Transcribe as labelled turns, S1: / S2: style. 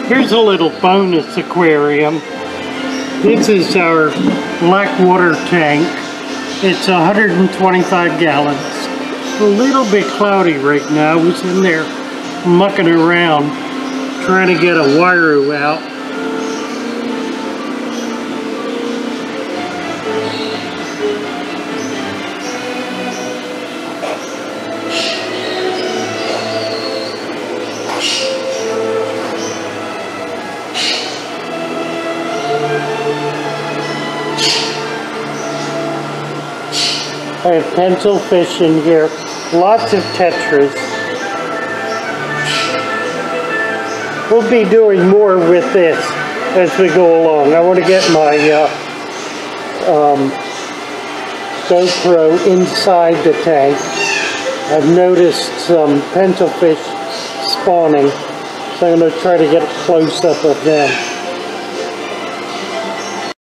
S1: Here's a little bonus aquarium. This is our black water tank. It's 125 gallons. A little bit cloudy right now. I was in there mucking around trying to get a wire out. I have pencil fish in here, lots of tetras. We'll be doing more with this as we go along. I want to get my GoPro inside the tank. I've noticed some pencil fish spawning, so I'm going to try to get a close-up of them.